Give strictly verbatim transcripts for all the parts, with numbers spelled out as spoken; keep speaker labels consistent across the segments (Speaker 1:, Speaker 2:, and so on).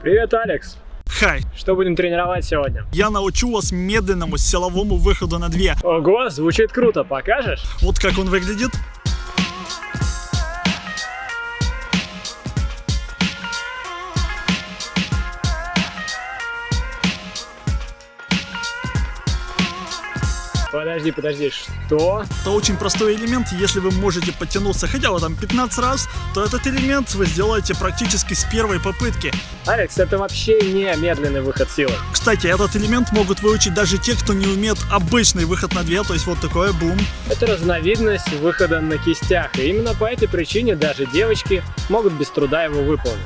Speaker 1: Привет, Алекс.
Speaker 2: Хай.
Speaker 1: Что будем тренировать сегодня?
Speaker 2: Я научу вас медленному силовому выходу на две.
Speaker 1: Ого, звучит круто. Покажешь?
Speaker 2: Вот как он выглядит.
Speaker 1: Подожди, подожди, что?
Speaker 2: Это очень простой элемент. Если вы можете подтянуться хотя бы там пятнадцать раз, то этот элемент вы сделаете практически с первой попытки.
Speaker 1: Алекс, это вообще не медленный выход силы.
Speaker 2: Кстати, этот элемент могут выучить даже те, кто не умеет обычный выход на две, то есть вот такой бум.
Speaker 1: Это разновидность выхода на кистях, и именно по этой причине даже девочки могут без труда его выполнить.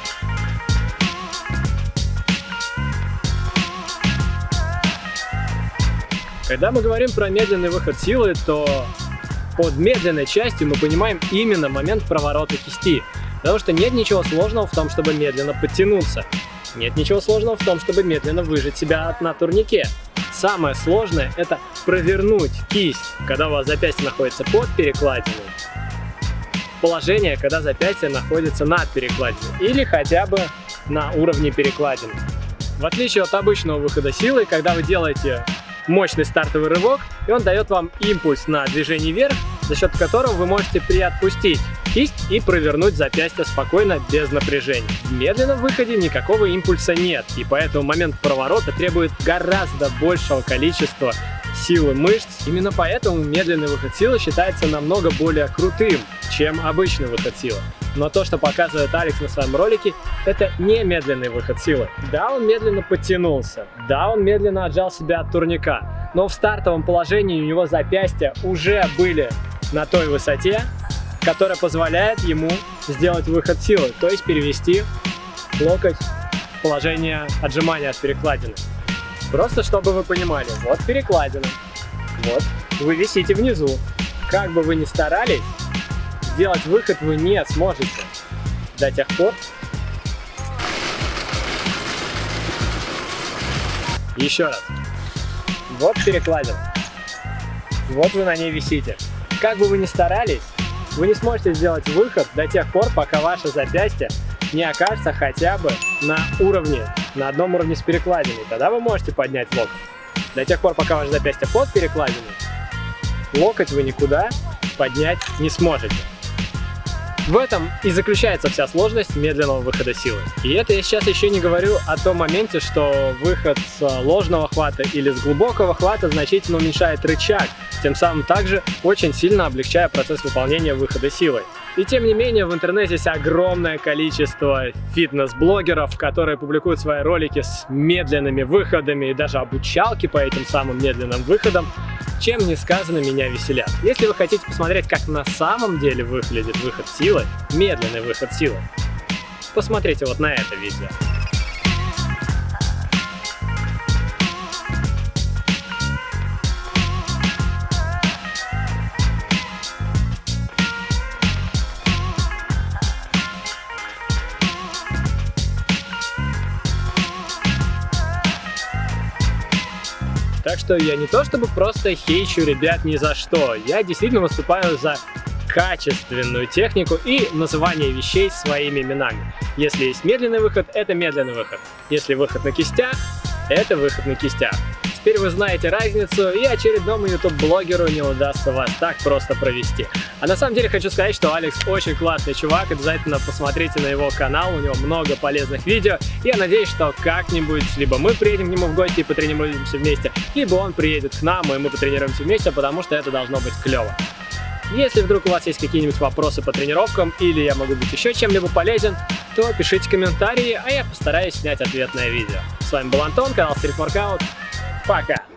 Speaker 1: Когда мы говорим про медленный выход силы, то под медленной частью мы понимаем именно момент проворота кисти. Потому что нет ничего сложного в том, чтобы медленно подтянуться. Нет ничего сложного в том, чтобы медленно выжать себя на турнике. Самое сложное – это провернуть кисть, когда у вас запястье находится под перекладиной, в положение, когда запястье находится над перекладиной или хотя бы на уровне перекладины. В отличие от обычного выхода силы, когда вы делаете мощный стартовый рывок, и он дает вам импульс на движение вверх, за счет которого вы можете приотпустить кисть и провернуть запястье спокойно, без напряжения. В медленном выходе никакого импульса нет, и поэтому момент проворота требует гораздо большего количества силы мышц. Именно поэтому медленный выход силы считается намного более крутым, чем обычный выход силы. Но то, что показывает Алекс на своем ролике, это не медленный выход силы. Да, он медленно подтянулся, да, он медленно отжал себя от турника, но в стартовом положении у него запястья уже были на той высоте, которая позволяет ему сделать выход силы, то есть перевести локоть в положение отжимания от перекладины. Просто чтобы вы понимали, вот перекладина, вот вы висите внизу. Как бы вы ни старались, сделать выход вы не сможете до тех пор. Еще раз. Вот перекладина. Вот вы на ней висите. Как бы вы ни старались, вы не сможете сделать выход до тех пор, пока ваше запястье не окажется хотя бы на уровне, на одном уровне с перекладиной. Тогда вы можете поднять локоть. До тех пор, пока ваше запястье под перекладиной, локоть вы никуда поднять не сможете. В этом и заключается вся сложность медленного выхода силы. И это я сейчас еще не говорю о том моменте, что выход с ложного хвата или с глубокого хвата значительно уменьшает рычаг, тем самым также очень сильно облегчая процесс выполнения выхода силы. И тем не менее в интернете есть огромное количество фитнес-блогеров, которые публикуют свои ролики с медленными выходами и даже обучалки по этим самым медленным выходам, чем не сказано меня веселят. Если вы хотите посмотреть, как на самом деле выглядит выход силы, медленный выход силы, посмотрите вот на это видео. Так что я не то чтобы просто хейчу ребят ни за что, я действительно выступаю за качественную технику и называние вещей своими именами. Если есть медленный выход, это медленный выход. Если выход на кистях, это выход на кистях. Теперь вы знаете разницу, и очередному ютуб-блогеру не удастся вас так просто провести. А на самом деле хочу сказать, что Алекс очень классный чувак, обязательно посмотрите на его канал, у него много полезных видео. Я надеюсь, что как-нибудь либо мы приедем к нему в гости и потренируемся вместе, либо он приедет к нам, и мы потренируемся вместе, потому что это должно быть клево. Если вдруг у вас есть какие-нибудь вопросы по тренировкам, или я могу быть еще чем-либо полезен, то пишите комментарии, а я постараюсь снять ответное видео. С вами был Антон, канал Street Workout. Пока!